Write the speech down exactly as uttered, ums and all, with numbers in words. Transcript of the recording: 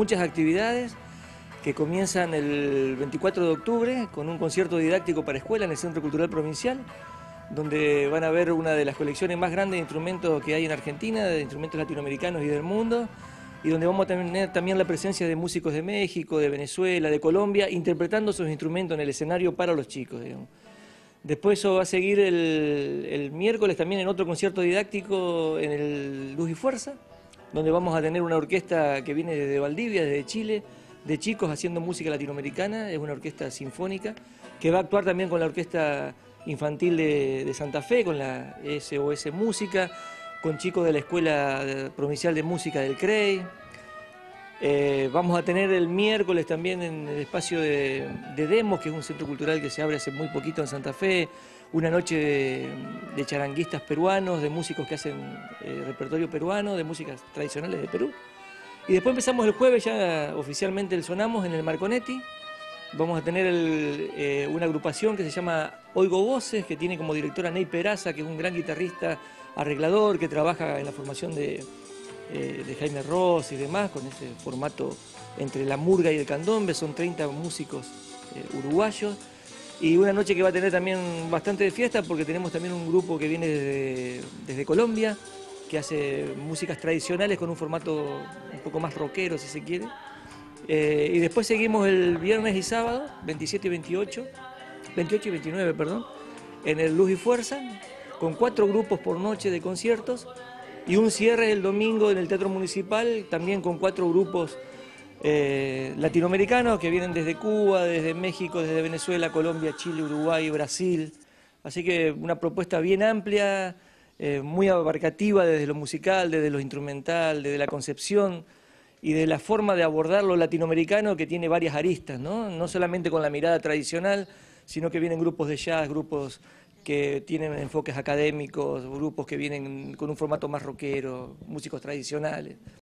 muchas actividades que comienzan el veinticuatro de octubre con un concierto didáctico para escuela en el Centro Cultural Provincial, donde van a ver una de las colecciones más grandes de instrumentos que hay en Argentina, de instrumentos latinoamericanos y del mundo, y donde vamos a tener también la presencia de músicos de México, de Venezuela, de Colombia, interpretando sus instrumentos en el escenario para los chicos, digamos. Después eso va a seguir el, el miércoles también en otro concierto didáctico en el Luz y Fuerza, donde vamos a tener una orquesta que viene desde Valdivia, desde Chile, de chicos haciendo música latinoamericana. Es una orquesta sinfónica que va a actuar también con la orquesta infantil de, de Santa Fe, con la S O S Música, con chicos de la Escuela Provincial de Música del C R E I. Eh, vamos a tener el miércoles también en el espacio de, de Demos, que es un centro cultural que se abre hace muy poquito en Santa Fe, una noche de, de charanguistas peruanos, de músicos que hacen eh, repertorio peruano, de músicas tradicionales de Perú. Y después empezamos el jueves ya oficialmente el Sonamos en el Marconetti. Vamos a tener el, eh, una agrupación que se llama Oigo Voces, que tiene como directora Ney Peraza, que es un gran guitarrista arreglador que trabaja en la formación de... de Jaime Ross y demás, con ese formato entre la murga y el candombe. Son treinta músicos eh, uruguayos, y una noche que va a tener también bastante de fiesta porque tenemos también un grupo que viene desde, desde Colombia, que hace músicas tradicionales con un formato un poco más rockero, si se quiere. Eh, y después seguimos el viernes y sábado, veintisiete y veintiocho, veintiocho y veintinueve, perdón, en el Luz y Fuerza, con cuatro grupos por noche de conciertos. Y un cierre el domingo en el Teatro Municipal, también con cuatro grupos eh, latinoamericanos que vienen desde Cuba, desde México, desde Venezuela, Colombia, Chile, Uruguay, Brasil. Así que una propuesta bien amplia, eh, muy abarcativa desde lo musical, desde lo instrumental, desde la concepción y de la forma de abordar lo latinoamericano, que tiene varias aristas, ¿no? No solamente con la mirada tradicional, sino que vienen grupos de jazz, grupos que tienen enfoques académicos, grupos que vienen con un formato más rockero, músicos tradicionales.